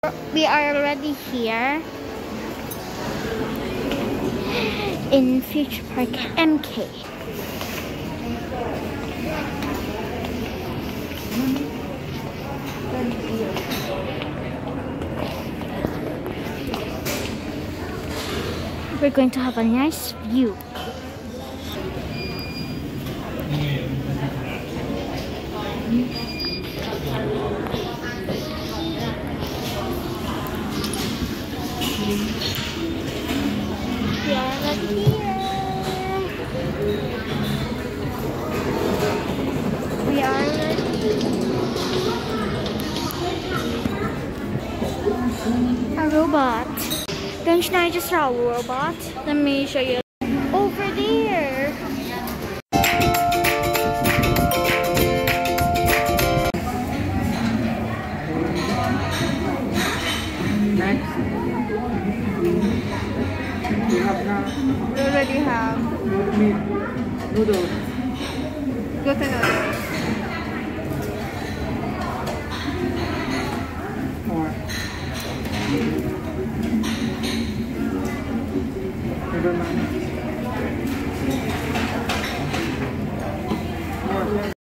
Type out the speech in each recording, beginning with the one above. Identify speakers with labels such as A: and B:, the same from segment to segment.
A: We are already here in Future Park MK. We're going to have a nice view. We are a robot. Don't you know I just saw a robot? Let me show you. Over there.
B: Next. We have now.
C: We already have
B: Meat. Noodles.
C: gluten noodles.
B: More. Never mind. More.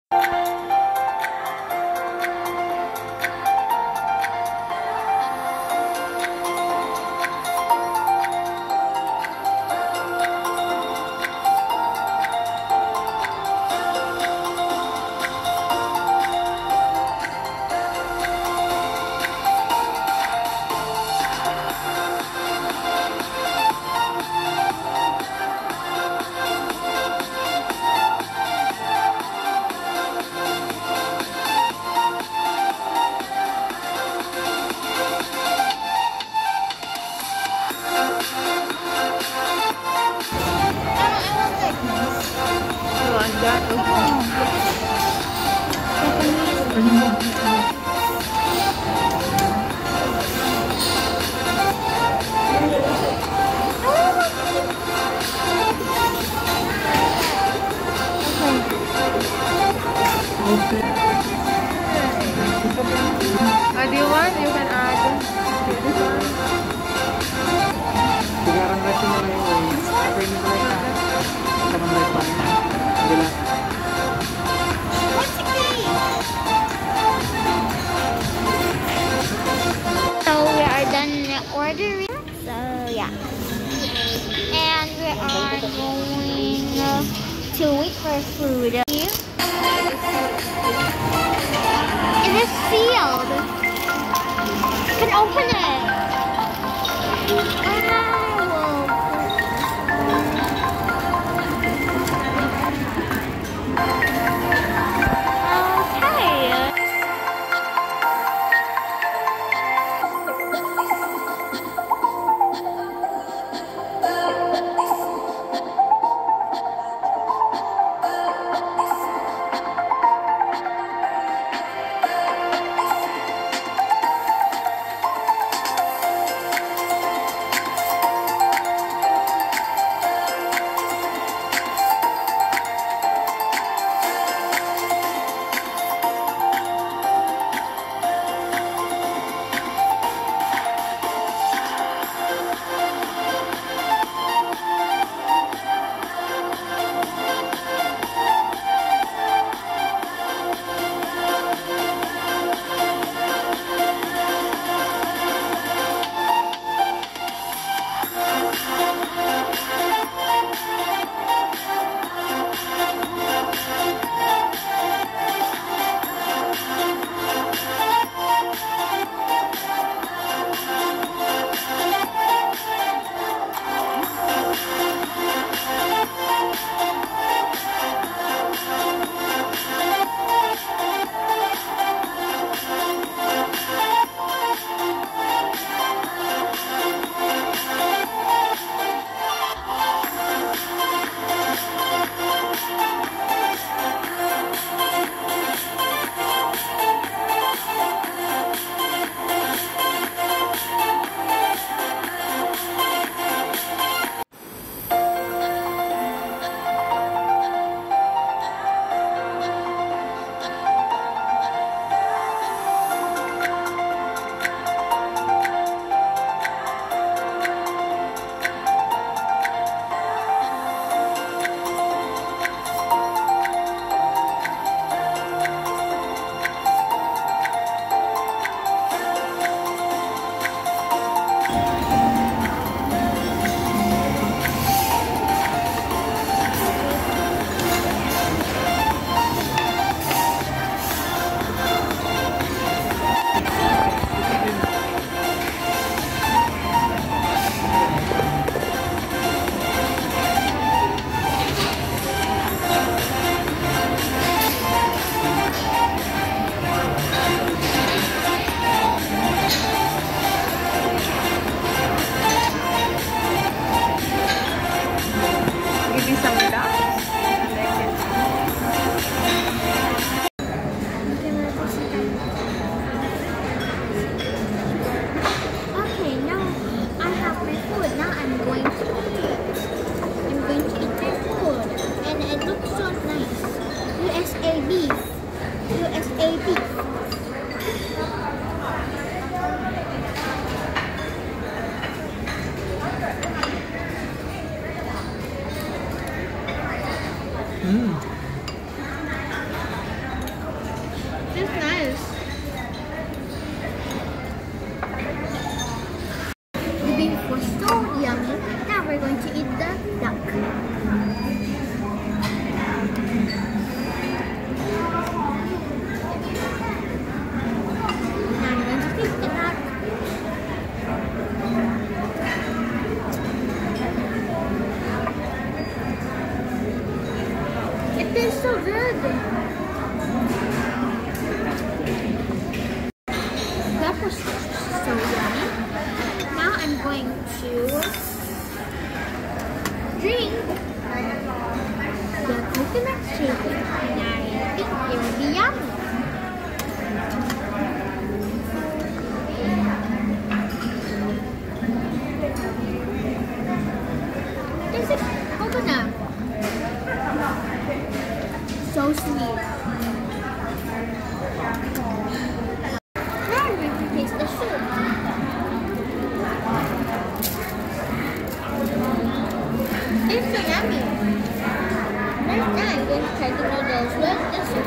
C: Do you want? You can add this one.
B: Sigaran rice mo lang yung Apple mo lang na. Tamang rice pa rin. Bila.
A: So we are done ordering. So yeah. And we are going to wait for food. It is sealed. You can open it. Okay. tastes so good. That was so yummy. Now I'm going to drink the coconut shake, and I think it will be yummy. This is coconut. So sweet. Now I'm going to taste the soup. It's so yummy. Right now I'm going to try the noodles with the soup.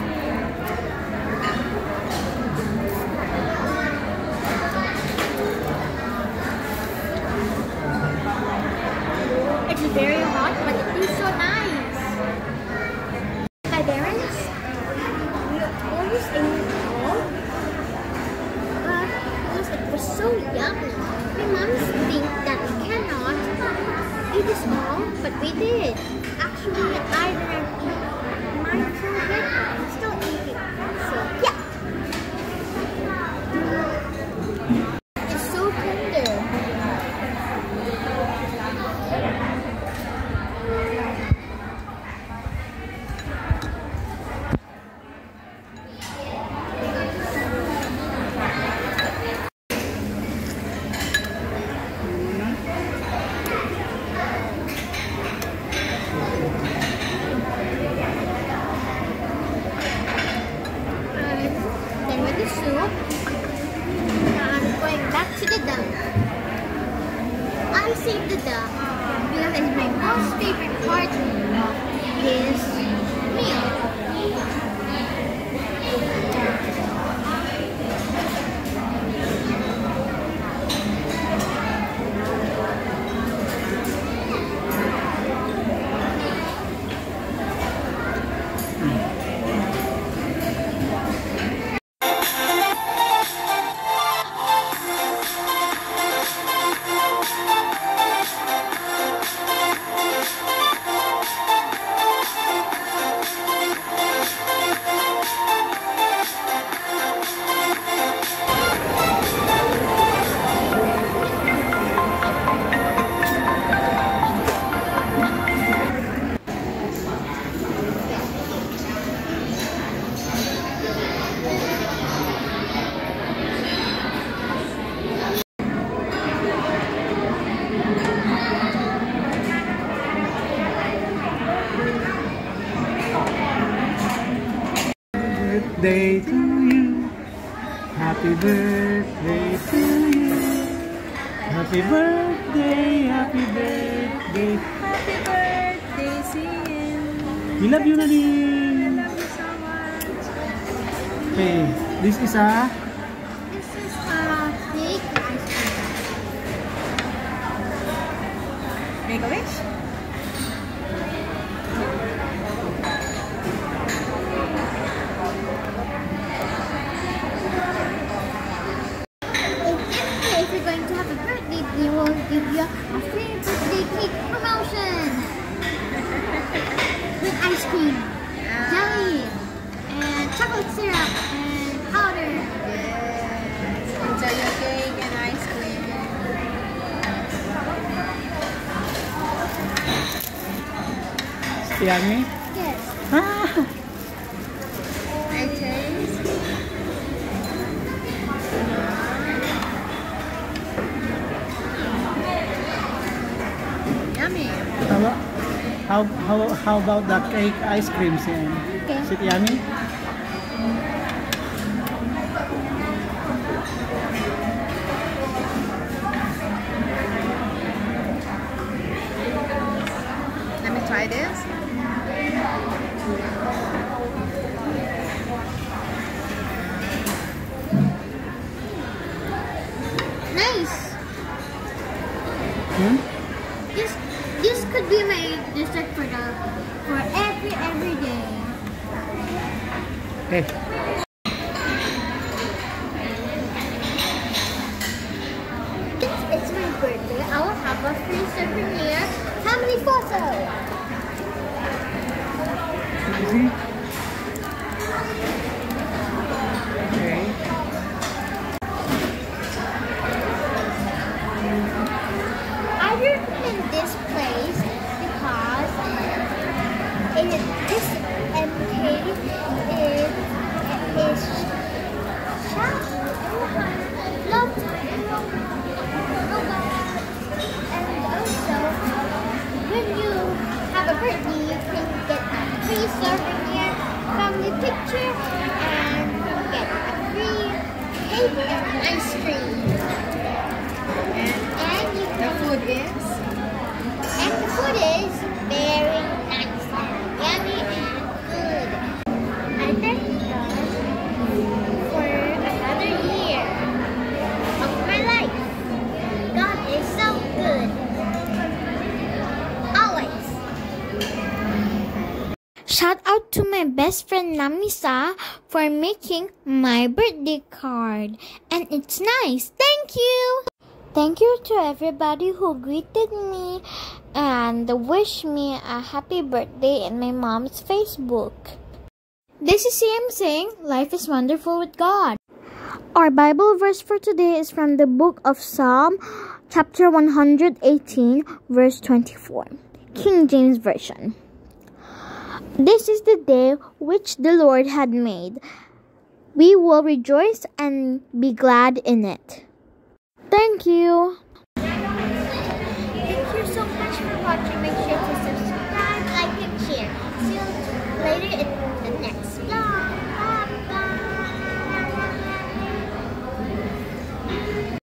A: It's very hot, but it tastes so nice. My parents always ate it all, but because it was so yummy, my moms think that we cannot eat this all, but we did. Actually, I didn't eat mine for a bit, but I still eat it. So yeah, it's so tender. Then with the soup, I'm going back to the duck. I saved the duck because it's my most favorite part of this meal.
B: Birthday to you. Happy birthday to you. Happy birthday, happy birthday.
C: Happy birthday, Sin.
B: We love you,
C: I
B: Nadine.
C: love you so much.
B: Okay, this is a
A: This is cake ice cream.
C: Make a wish.
A: If you're going to have a birthday, they will give you a free birthday cake promotion with ice cream, jelly, and chocolate syrup, and powder.
C: Enjoy your cake and ice cream.
B: yummy.
A: Yes.
B: Ah,
C: I taste. Yummy.
B: how about the cake ice cream, Sian?
A: Okay.
B: Is it yummy?
C: Let me try this.
A: Nice.
B: Hmm?
A: This could be my dessert for every day.
B: Okay.
A: Since it's my birthday, I will have a free souvenir family photo.
B: Okay.
A: I recommend this place because this MK is shop. Love and also when you have a birthday, you can get a free souvenir, family picture, and get a free cake and ice cream. And you
C: The
A: can,
C: food is?
A: and the food is very nice, yummy, and good. I thank God for another year of my life. God is so good. Always. Shout out to my best friend Namisa for making my birthday card. And it's nice. Thank you. Thank you to everybody who greeted me and wished me a happy birthday in my mom's Facebook. This is CM saying, life is wonderful with God. Our Bible verse for today is from the book of Psalm, chapter 118, verse 24, King James Version. This is the day which the Lord had made. We will rejoice and be glad in it. Thank you. Thank you so much for watching. Make sure to subscribe, like, and share. See you later in the